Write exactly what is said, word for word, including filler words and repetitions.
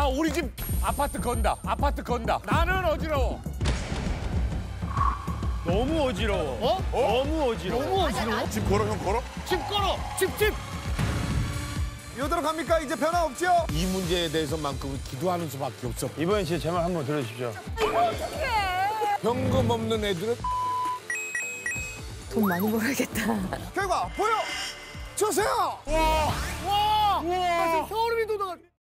나 우리 집 아파트 건다. 아파트 건다. 나는 어지러워. 너무 어지러워. 어? 너무 어지러워. 너무 어지러워. 집 걸어, 형 걸어? 집 걸어. 집 집. 이대로 갑니까? 이제 변화 없죠? 이 문제에 대해서만큼은 기도하는 수밖에 없어. 이번엔 제 말 한번 들어주십시오. 현금 없는 애들은 돈 많이 벌어야겠다. 결과 보여 주세요. 와! 와! 와! 소름이 돋아.